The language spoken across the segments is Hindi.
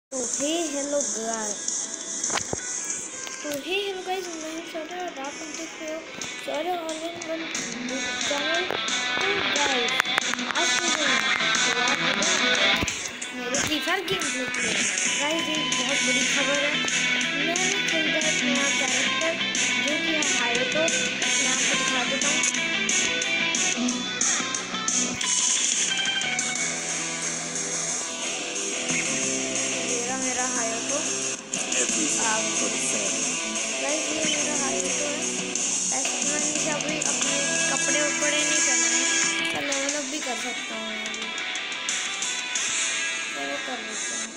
तो हे हेलो गाइस मैं हूं सौरभ और आप लोग देख रहे हो Saurabh all in one channel. तो गाइस आज के दिन शुरुआत हो गई मेरे फ्री फायर गेम प्ले के। गाइस एक बहुत बड़ी खबर है, मैंने खरीदा एक नया कैरेक्टर जो कि है हायोटो। मैं आपको दिखा देता हूँ। मेरा हायोटो गाइस, ये मेरा हायोटो है। ऐसे तो मैंने इसे अभी अपने कपड़े उपड़े नहीं पहनाए, इसका लेवल अप भी कर सकता हूँ मैं अभी। चलो कर लेते हैं।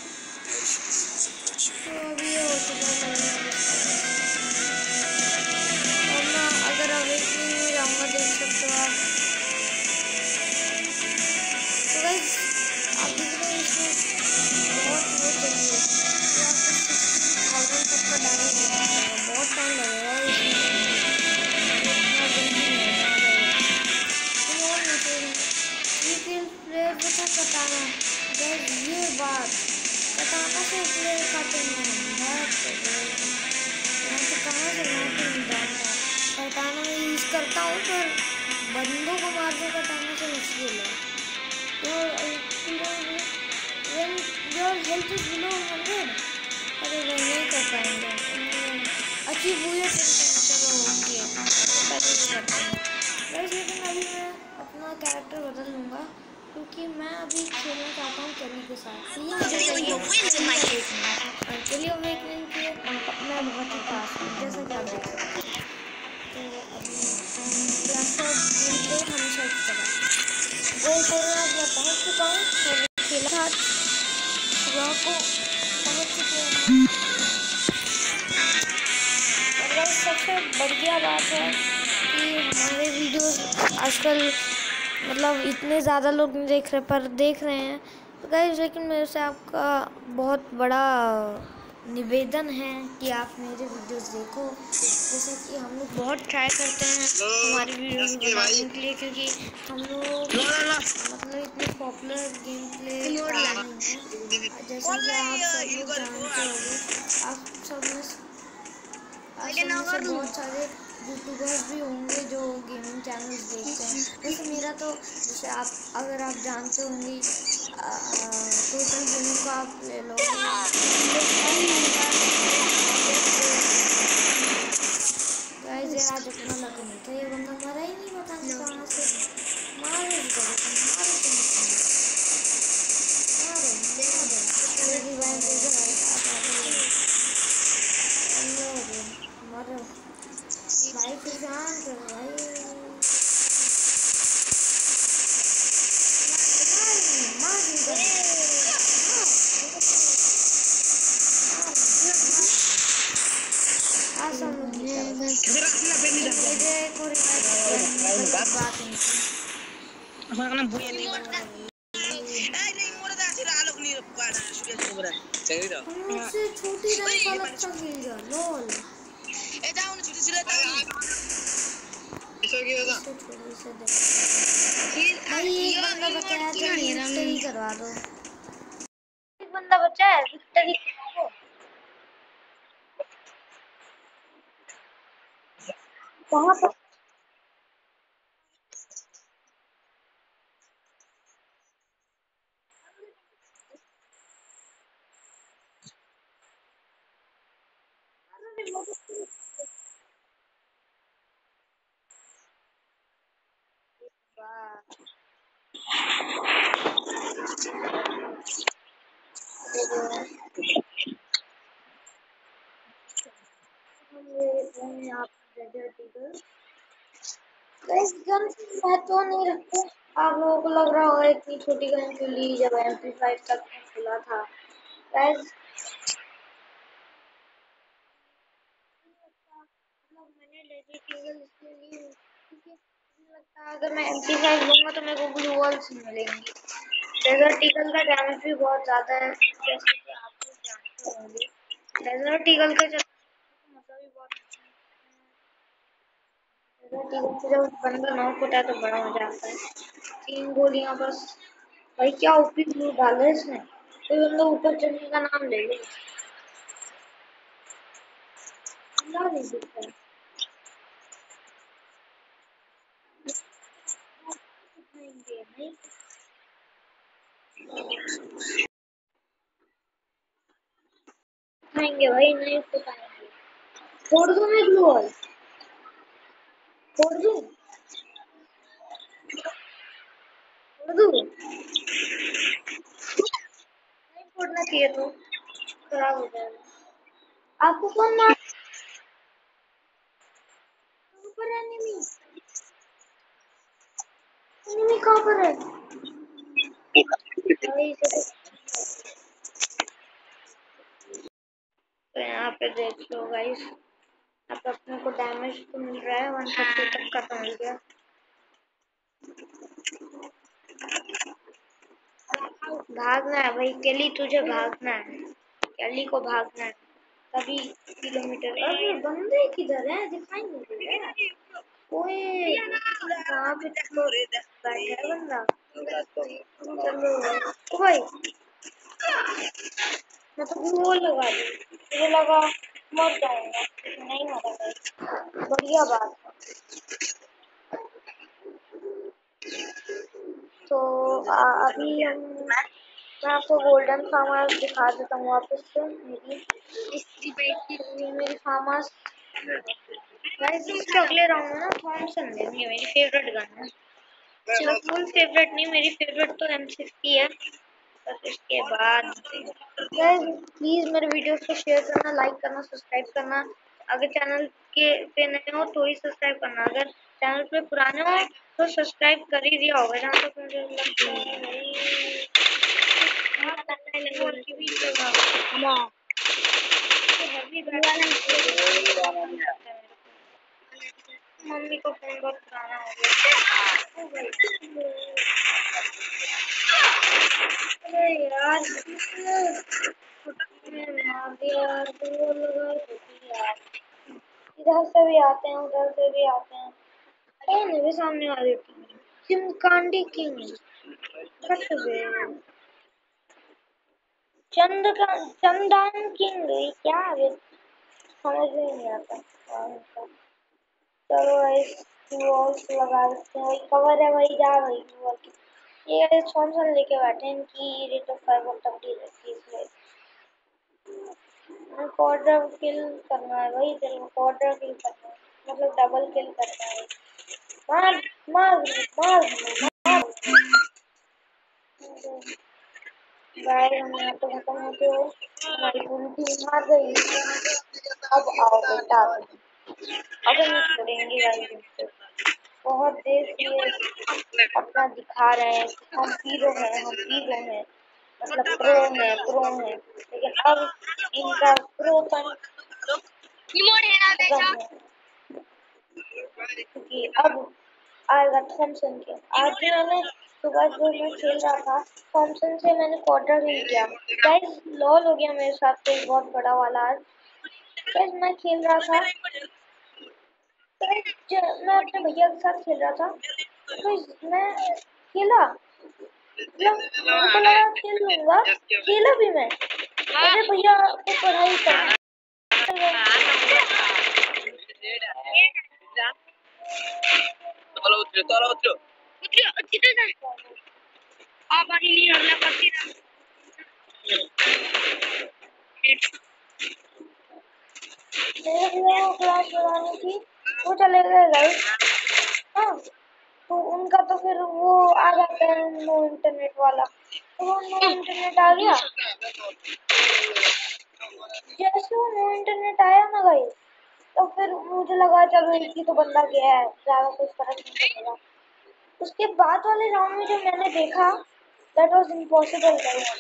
तो अभी ये हो चुका है लेवल अप। और मैं अगर अवेकनिंग में जाऊँगा देख सकते हो आप। तो गाइस आप देख रहे हो इसमें बहुत वो चाहिए कि आपको 60,000 तक का डैमेज देना पड़ेगा। बहुत टाइम लगेगा इसमें जाने के लिए, तो इतना जल्दी नहीं होने वाला है। तुम और नीचे प्लेयर बचा कटाना। गाइस ये बात कटाना से प्लेयर काटेंगे यहाँ से कहाँ से मैं तो नहीं जानता। कटाना में यूज करता हूँ पर बंदों को मारने कटाना से मुश्किल है। When your health is below 100, अरे वो नहीं कर पाएंगे। अचीव हुई है चलो ओके पहले ही करते हैं गाइस। लेकिन अभी मैं अपना कैरेक्टर बदल लूँगा क्योंकि मैं अभी खेलना चाहता हूँ केली के साथ। ये मुझे केली अवेकनिंग के मैं बहुत ही पास हूँ जैसा कि आप देख सकते हैं। तो अभी क्लास पे हमेशा की तरह गोल कोरोना मैं पहुंच चुका हूँ। मैंने खेला था सुबह को, पहुंच चुके हैं। और गाइस सबसे बढ़िया बात है कि हमारे वीडियोस आजकल मतलब इतने ज़्यादा लोग नहीं देख रहे पर देख रहे हैं। तो गाइस लेकिन मेरे से आपका बहुत बड़ा निवेदन है कि आप मेरे वीडियोस देखो। जैसे कि हम लोग बहुत ट्राई करते हैं हमारी वीडियोस बनाने के लिए, क्योंकि हम लोग मतलब इतने पॉपुलर गेम प्ले नहीं है जैसा कि आप सब लोग जानते होंगे। आप सब में से बहुत सारे यूट्यूबर्स भी होंगे जो गेमिंग चैनल्स देखते हैं। वैसे मेरा तो जैसे आप अगर आप जानते होंगे टोटल गेमिंग को आप ले लो गाइस। ये आज अपना लग नहीं था, ये बंदा मरा ही नहीं, पता नहीं कहाँ से मारो इसको, मारो रिवाइव दे दो मारो भाई, फिर जान करो भाई। छोटी भाई एक बंदा बचाया तो विक्ट्री करवा दो। एक बंदा बचा है, विक्ट्री कहाँ पर? गन महत्व नहीं रखते। आप लोगों को लग रहा होगा इतनी छोटी गन क्यों ली जब MP5 तक खुला था। गाइस मैंने डेजर्ट ईगल इसलिए ली क्योंकि मुझे लगता है अगर मैं MP5 लूंगा तो मेरे को ब्लू वॉल्स मिलेंगी। डेजर्ट ईगल का डैमेज भी बहुत ज्यादा है जैसे कि आप लोग जानते होंगे। डेजर्ट ईगल का मजा भी बहुत जब बंदा नॉक होता है तो बड़ा मजा आता है। 3 गोलियां बस। भाई क्या ओपी ब्लू डाला है इसने। तो बंदा ऊपर चढ़ने का नाम ले ले, बंदा नहीं दिखता है। नहीं खाएंगे भाई, नहीं तो खाएंगे। फोड़ दूं मैं ग्लू वॉल, फोड़ दूं, फोड़ दूं, नहीं फोड़ना चाहिए तो खराब हो जाएगा। आपको कौन मार ऊपर है? एनिमी, एनिमी कहाँ पर है भाई? तो यहाँ पे देख लो गाइस, अब अपने को डैमेज तो मिल रहा है, 130 तक का तो मिल गया। भागना है भाई केली, तुझे भागना है, केली को भागना है। तभी किलोमीटर। अरे बंदे किधर है, दिखाई नहीं दे रहा है कोई। कहाँ पे तो बैठा है बंदा। चलो ओ भाई, मैं तो वो लगा दी, मुझे लगा मर जाऊंगा, नहीं मरा भाई, बढ़िया बात है। तो अभी मैं आपको गोल्डन फार्म हाउस दिखा देता हूँ वापस से। मेरी ये मेरी फार्म हाउस गाइस। इसके अगले राउंड में ना थॉमसन लेंगे, मेरी फेवरेट गन है। चलो फुल फेवरेट नहीं, मेरी फेवरेट तो M60 है। बस इसके बाद गाइस प्लीज मेरे वीडियोस को शेयर करना, लाइक करना, सब्सक्राइब करना। अगर चैनल के पे नए हो तो ही सब्सक्राइब करना, अगर चैनल पे पुराने हो तो सब्सक्राइब कर ही दिया होगा जहाँ तक मुझे लगता है। मम्मी को फोन बहुत पुराना हो गया। अरे यार मार दिया यार, इधर से भी आते हैं उधर से भी आते हैं। कौन है भी सामने वाली टीम? चिमकांडी किंग, कट गए। चंदन किंग क्या है, समझ में नहीं आता। चलो वॉल्स लगा देते हैं, वही कवर है, वही जा वही वॉल की। ये गाइस थॉमसन लेके बैठे हैं, इनकी रेट ऑफ फायर बहुत तगड़ी रहती है इसलिए। क्वार्टर किल करना है भाई, तेरे को क्वार्टर किल करना है, मतलब डबल किल करना है। मार मार मार मार। गाइस हम यहाँ पे खत्म होते हो, हमारी पूरी टीम हार गई। अब आओ बेटा, अब नहीं छोड़ेंगे गाइस इनको। बहुत देर से ये अपना दिखा रहे हैं कि हम हीरो हैं, हम हीरो हैं, मतलब प्रो हैं, लेकिन अब इनका प्रोपन खत्म है, क्योंकि अब आएगा थॉमसन के। आज भी मैंने सुबह जो मैं खेल रहा था थॉमसन से, मैंने क्वार्टर नहीं किया गाइस। लॉल हो गया मेरे साथ तो बहुत बड़ा वाला आज। गाइस मैं खेल रहा था, मैं अपने भैया के साथ खेल रहा था, तो मैं खेला, मतलब मेरे को लगा खेल लूंगा, खेला भी मैं। मेरे भैया को पढ़ाई करना मेरे भैया को क्लास लगानी थी, वो चले गए गाइस। हाँ तो उनका तो फिर वो आ जाता है नो इंटरनेट वाला, तो वो नो इंटरनेट आ गया। जैसे वो नो इंटरनेट आया ना गाइस, तो फिर मुझे लगा चलो एक ही तो बंदा गया है, ज्यादा कुछ फर्क नहीं पड़ेगा। उसके बाद वाले राउंड में जो मैंने देखा, दैट वाज इम्पॉसिबल गाइस।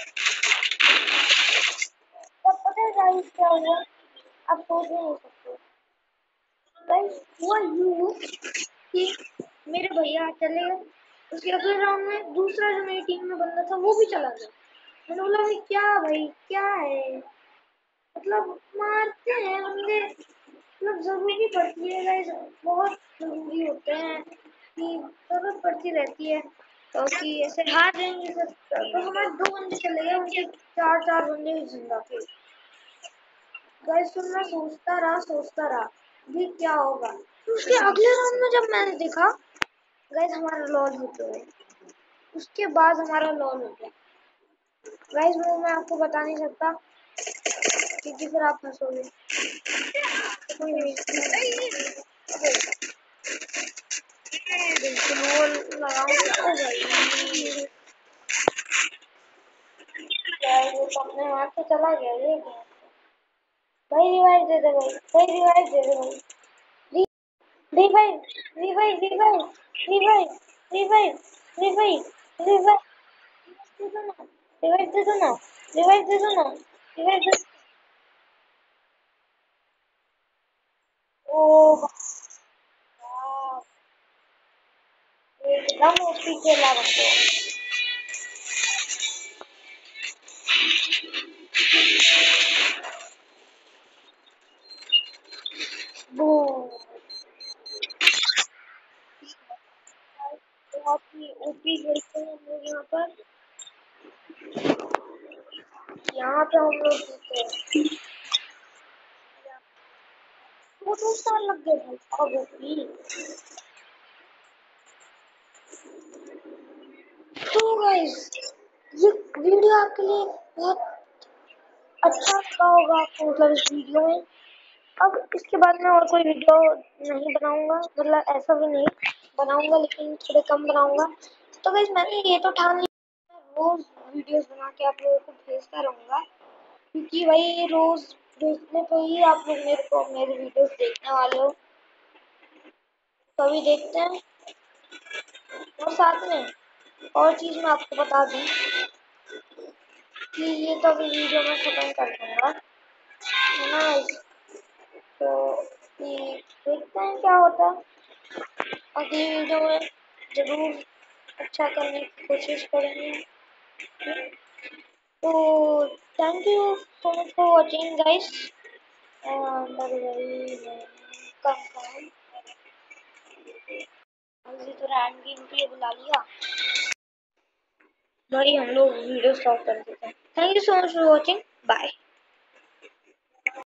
तब पता है गाइस क्या हुआ, आप सोच नहीं सकते गाइस। हुआ यूं कि मेरे भैया चले गए, उसके अगले राउंड में दूसरा जो मेरी टीम में बंदा था वो भी चला गया। मैंने बोला भाई क्या, भाई क्या है, मतलब मारते हैं बंदे, मतलब जरूरी पड़ती है गाइस, बहुत जरूरी होते हैं कि जरूरत पड़ती रहती है। क्योंकि ऐसे हार जाएंगे फिर तो हमारे 2 बंदे चले गए, उनके 4 4 बंदे भी जिंदा थे। गाइस फिर मैं सोचता रहा भी क्या होगा। तो उसके अगले राउंड में जब मैंने देखा गाइस हमारा लॉल हो गया, उसके बाद हमारा लॉल हो गया। गाइस वो मैं आपको बता नहीं सकता क्योंकि फिर आप हंसोगे। कोई नहीं, बिल्कुल वो लगाऊंगा। ओ भाई यार वो तो अपने हाथ से चला गया ये क्या। भाई रिवाइव दे दे भाई, भाई रिवाइव दे दे भाई, revive revive revive revive revive revive revive दे दो ना, रिवाइव दे दो ना, रिवाइव दे दो ना, रिवाइव दे। ओ बाप, एकदम ओपी खेला बंदे। वो बहुत ही ओपी खेलते हैं हम लोग यहाँ पे हम लोग जीते हैं। 2 2 साल लग गए भाई साहब ओपी। तो गाइस ये वीडियो आपके लिए बहुत अच्छा लगा होगा आपको, मतलब इस वीडियो में। अब इसके बाद मैं और कोई वीडियो नहीं बनाऊंगा, मतलब ऐसा भी नहीं बनाऊंगा लेकिन थोड़े कम बनाऊंगा। तो गाइस मैंने ये तो ठान लिया रोज वीडियोस बना के आप लोगों को भेजता रहूंगा, क्योंकि भाई रोज भेजने पे ही आप लोग मेरे वीडियोस देखने वाले हो। तो अभी देखते हैं। और साथ में और चीज मैं आपको बता दूं कि ये तो अभी वीडियो में खत्म कर दूंगा, है ना guys? तो ये देखते हैं क्या होता है। अगली वीडियो में जरूर अच्छा करने की कोशिश करेंगे। तो thank you so much for watching guys, and very welcome. अभी तो रैंड गेम के लिए बुला लिया भाई, हम लोग वीडियो स्टॉप कर देते हैं। Thank you so much for watching, bye.